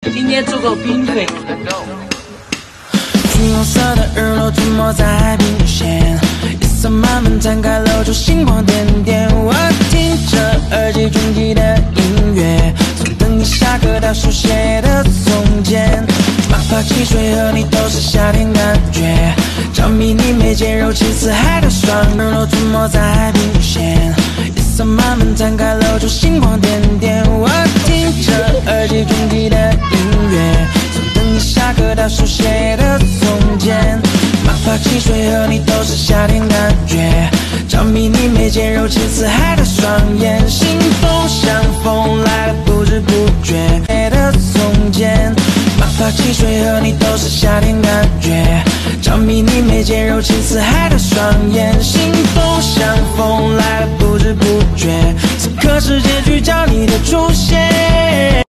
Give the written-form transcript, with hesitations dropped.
今天做个冰腿。 橘红色的日落涂抹在海平线，夜色慢慢摊开，露出星光点点。我听着耳机中记的音乐，从等你下课到书写的从前。马泡汽水和你都是夏天感觉，着迷你眉间柔情似海的霜，日落涂抹在海平线，夜色慢慢摊开，露出星光点点。我听着耳机中记的音乐，从等你下课到书写的从前。马泡汽水和你都是夏天感觉，着迷你眉间柔情似海的双眼，心风像风来了不知不觉的从前。马泡汽水和你都是夏天感觉，着迷你眉间柔情似海的双眼，心风像风来了不知不觉，此刻时间去找你的出现。